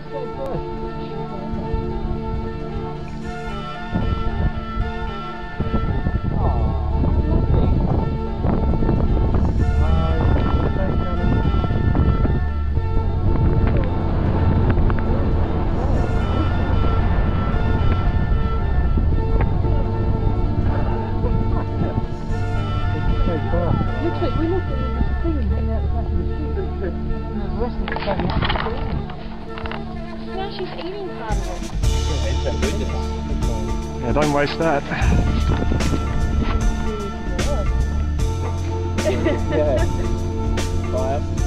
Now she's eating part of it. Yeah, don't waste that. Yeah. Fire.